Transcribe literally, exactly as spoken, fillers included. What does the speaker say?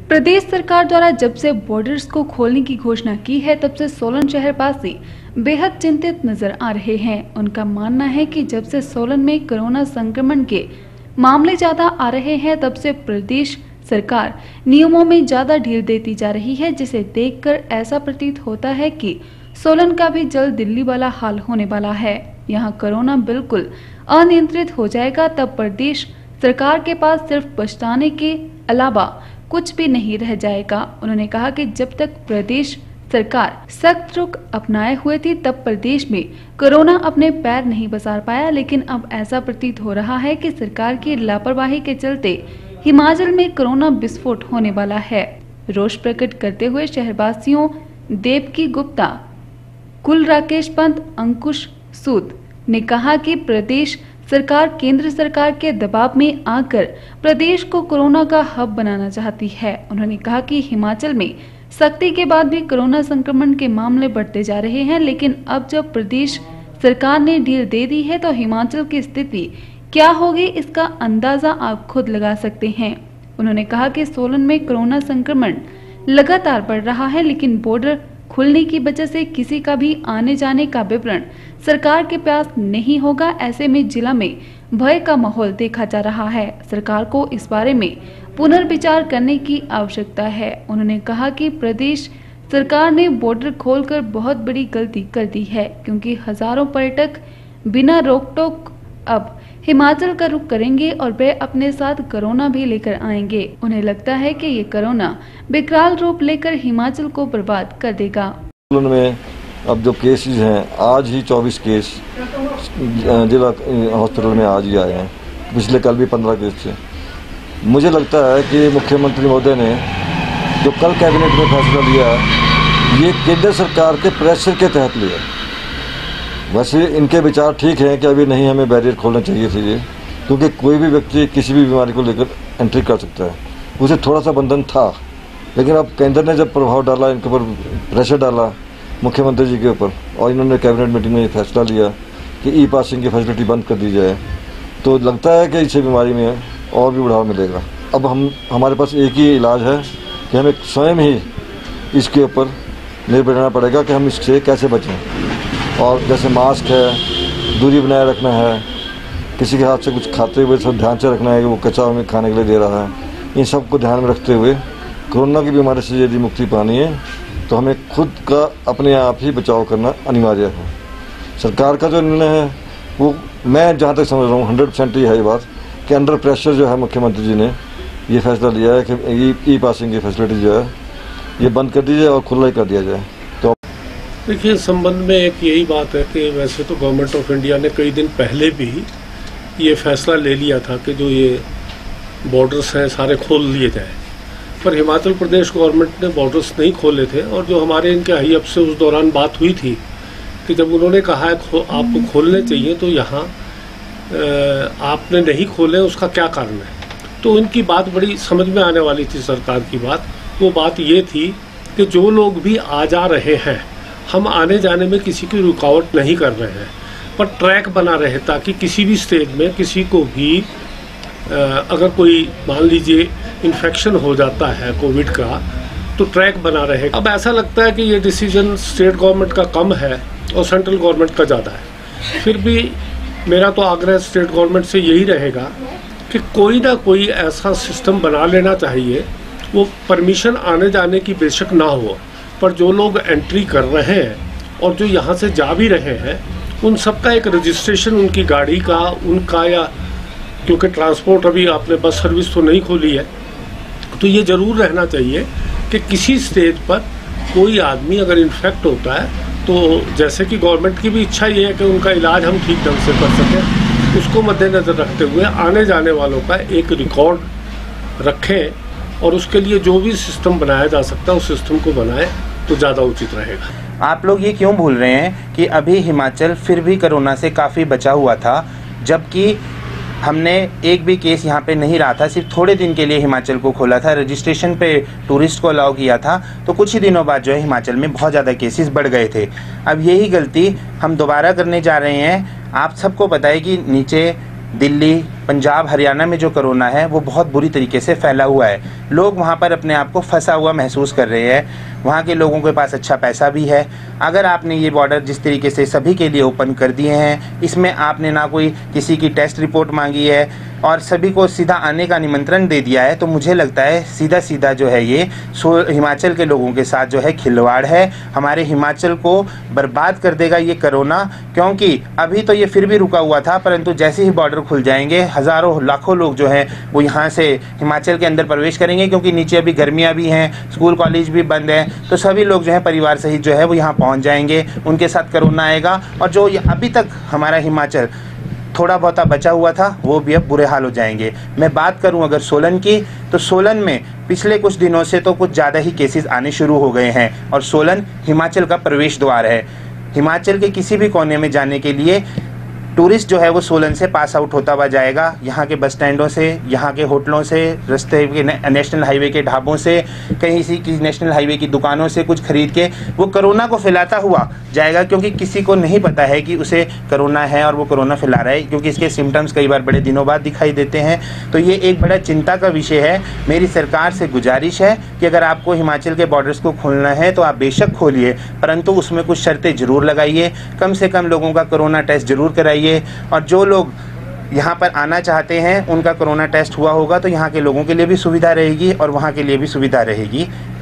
प्रदेश सरकार द्वारा जब से बॉर्डर्स को खोलने की घोषणा की है तब से सोलन शहरवासी बेहद चिंतित नजर आ रहे हैं। उनका मानना है कि जब से सोलन में कोरोना संक्रमण के मामले ज्यादा आ रहे हैं तब से प्रदेश सरकार नियमों में ज्यादा ढील देती जा रही है, जिसे देखकर ऐसा प्रतीत होता है कि सोलन का भी जल्द दिल्ली वाला हाल होने वाला है। यहाँ कोरोना बिल्कुल अनियंत्रित हो जाएगा तब प्रदेश सरकार के पास सिर्फ पछताने के अलावा कुछ भी नहीं रह जाएगा। उन्होंने कहा कि जब तक प्रदेश सरकार सख्त रुख अपनाए हुए थी तब प्रदेश में कोरोना अपने पैर नहीं पसार पाया, लेकिन अब ऐसा प्रतीत हो रहा है कि सरकार की लापरवाही के चलते हिमाचल में कोरोना विस्फोट होने वाला है। रोष प्रकट करते हुए शहरवासियों देवकी गुप्ता, कुल राकेश पंत, अंकुश सूद ने कहा कि प्रदेश सरकार केंद्र सरकार के दबाव में आकर प्रदेश को कोरोना का हब बनाना चाहती है। उन्होंने कहा कि हिमाचल में सख्ती के बाद भी कोरोना संक्रमण के मामले बढ़ते जा रहे हैं, लेकिन अब जब प्रदेश सरकार ने ढील दे दी है तो हिमाचल की स्थिति क्या होगी इसका अंदाजा आप खुद लगा सकते हैं। उन्होंने कहा कि सोलन में कोरोना संक्रमण लगातार बढ़ रहा है, लेकिन बॉर्डर खुलने की वजह से किसी का भी आने जाने का विवरण सरकार के पास नहीं होगा। ऐसे में जिला में भय का माहौल देखा जा रहा है। सरकार को इस बारे में पुनर्विचार करने की आवश्यकता है। उन्होंने कहा कि प्रदेश सरकार ने बॉर्डर खोलकर बहुत बड़ी गलती कर दी है, क्योंकि हजारों पर्यटक बिना रोक टोक अब हिमाचल का रुख करेंगे और वे अपने साथ कोरोना भी लेकर आएंगे। उन्हें लगता है कि ये कोरोना विकराल रूप लेकर हिमाचल को बर्बाद कर देगा। में अब जो केसेस हैं, आज ही चौबीस केस जिला हॉस्पिटल में आज ही आए हैं, पिछले कल भी पंद्रह केस थे। मुझे लगता है कि मुख्यमंत्री महोदय ने जो कल कैबिनेट में फैसला लिया, ये केंद्र सरकार के प्रेशर के तहत लिया। वैसे इनके विचार ठीक हैं कि अभी नहीं हमें बैरियर खोलने चाहिए थे ये, क्योंकि कोई भी व्यक्ति किसी भी बीमारी को लेकर एंट्री कर सकता है, उसे थोड़ा सा बंधन था। लेकिन अब केंद्र ने जब प्रभाव डाला, इनके ऊपर प्रेशर डाला मुख्यमंत्री जी के ऊपर, और इन्होंने कैबिनेट मीटिंग में ये फैसला लिया कि ई पासिंग की फैसिलिटी बंद कर दी जाए, तो लगता है कि इसे बीमारी में और भी बढ़ावा मिलेगा। अब हम हमारे पास एक ही इलाज है कि हमें स्वयं ही इसके ऊपर निर्भर रहना पड़ेगा कि हम इससे कैसे बचें। और जैसे मास्क है, दूरी बनाए रखना है, किसी के हाथ से कुछ खाते हुए सब ध्यान से रखना है कि वो कच्चा हमें खाने के लिए दे रहा है। इन सब को ध्यान में रखते हुए कोरोना की बीमारी से यदि मुक्ति पानी है तो हमें खुद का अपने आप ही बचाव करना अनिवार्य है। सरकार का जो निर्णय है वो मैं जहाँ तक समझ रहा हूँ हंड्रेड परसेंट ये है ये बात कि अंडर प्रेशर जो है मुख्यमंत्री जी ने ये फैसला लिया है कि ई पासिंग की फैसिलिटी जो है ये बंद कर दी जाए और खुला ही कर दिया जाए। तो देखिए, संबंध में एक यही बात है कि वैसे तो गवर्नमेंट ऑफ इंडिया ने कई दिन पहले भी ये फैसला ले लिया था कि जो ये बॉर्डर्स हैं सारे खोल लिए जाए, पर हिमाचल प्रदेश गवर्नमेंट ने बॉर्डर्स नहीं खोले थे। और जो हमारे इनके हाई अप से उस दौरान बात हुई थी कि जब उन्होंने कहा है खो, आपको खोलने चाहिए, तो यहाँ आपने नहीं खोले, उसका क्या कारण है। तो इनकी बात बड़ी समझ में आने वाली थी सरकार की बात। वो बात ये थी कि जो लोग भी आ जा रहे हैं, हम आने जाने में किसी की रुकावट नहीं कर रहे हैं, पर ट्रैक बना रहे ताकि किसी भी स्टेज में किसी को भी अगर कोई मान लीजिए इन्फेक्शन हो जाता है कोविड का, तो ट्रैक बना रहे। अब ऐसा लगता है कि ये डिसीजन स्टेट गवर्नमेंट का कम है और सेंट्रल गवर्नमेंट का ज़्यादा है। फिर भी मेरा तो आग्रह स्टेट गवर्नमेंट से यही रहेगा कि कोई ना कोई ऐसा सिस्टम बना लेना चाहिए। वो परमिशन आने जाने की बेशक ना हो, पर जो लोग एंट्री कर रहे हैं और जो यहाँ से जा भी रहे हैं, उन सबका एक रजिस्ट्रेशन, उनकी गाड़ी का, उनका, या क्योंकि ट्रांसपोर्ट अभी आपने बस सर्विस तो नहीं खोली है, तो ये ज़रूर रहना चाहिए कि किसी स्टेज पर कोई आदमी अगर इन्फेक्ट होता है तो जैसे कि गवर्नमेंट की भी इच्छा ये है कि उनका इलाज हम ठीक ढंग से कर सकें, उसको मद्देनज़र रखते हुए आने जाने वालों का एक रिकॉर्ड रखें और उसके लिए जो भी सिस्टम बनाया जा सकता है उस सिस्टम को बनाएं तो ज़्यादा उचित रहेगा। आप लोग ये क्यों भूल रहे हैं कि अभी हिमाचल फिर भी कोरोना से काफ़ी बचा हुआ था, जबकि हमने एक भी केस यहाँ पे नहीं रहा था। सिर्फ थोड़े दिन के लिए हिमाचल को खोला था, रजिस्ट्रेशन पे टूरिस्ट को अलाउ किया था, तो कुछ ही दिनों बाद जो है हिमाचल में बहुत ज़्यादा केसेस बढ़ गए थे। अब यही गलती हम दोबारा करने जा रहे हैं। आप सबको पता है कि नीचे दिल्ली, पंजाब हरियाणा में जो कोरोना है वो बहुत बुरी तरीके से फैला हुआ है। लोग वहाँ पर अपने आप को फंसा हुआ महसूस कर रहे हैं। वहाँ के लोगों के पास अच्छा पैसा भी है। अगर आपने ये बॉर्डर जिस तरीके से सभी के लिए ओपन कर दिए हैं, इसमें आपने ना कोई किसी की टेस्ट रिपोर्ट मांगी है और सभी को सीधा आने का निमंत्रण दे दिया है, तो मुझे लगता है सीधा सीधा जो है ये हिमाचल के लोगों के साथ जो है खिलवाड़ है। हमारे हिमाचल को बर्बाद कर देगा ये कोरोना, क्योंकि अभी तो ये फिर भी रुका हुआ था, परंतु जैसे ही बॉर्डर खुल जाएंगे हज़ारों लाखों लोग जो हैं वो यहाँ से हिमाचल के अंदर प्रवेश करेंगे, क्योंकि नीचे अभी गर्मियाँ भी हैं, स्कूल कॉलेज भी बंद हैं, तो सभी लोग जो है परिवार सहित जो है वो यहाँ पहुँच जाएंगे, उनके साथ कोरोना आएगा। और जो अभी तक हमारा हिमाचल थोड़ा बहुत बचा हुआ था वो भी अब बुरे हाल हो जाएंगे। मैं बात करूं अगर सोलन की, तो सोलन में पिछले कुछ दिनों से तो कुछ ज़्यादा ही केसेस आने शुरू हो गए हैं और सोलन हिमाचल का प्रवेश द्वार है। हिमाचल के किसी भी कोने में जाने के लिए टूरिस्ट जो है वो सोलन से पास आउट होता हुआ जाएगा। यहाँ के बस स्टैंडों से, यहाँ के होटलों से, रास्ते के नेशनल हाईवे के ढाबों से, कहीं सी की नेशनल हाईवे की दुकानों से कुछ खरीद के वो कोरोना को फैलाता हुआ जाएगा, क्योंकि किसी को नहीं पता है कि उसे कोरोना है और वो कोरोना फैला रहा है, क्योंकि इसके सिम्टम्स कई बार बड़े दिनों बाद दिखाई देते हैं। तो ये एक बड़ा चिंता का विषय है। मेरी सरकार से गुजारिश है कि अगर आपको हिमाचल के बॉर्डर्स को खोलना है तो आप बेशक खोलिए, परंतु उसमें कुछ शर्तें ज़रूर लगाइए। कम से कम लोगों का कोरोना टेस्ट ज़रूर कराइए, और जो लोग यहाँ पर आना चाहते हैं उनका कोरोना टेस्ट हुआ होगा तो यहाँ के लोगों के लिए भी सुविधा रहेगी और वहाँ के लिए भी सुविधा रहेगी।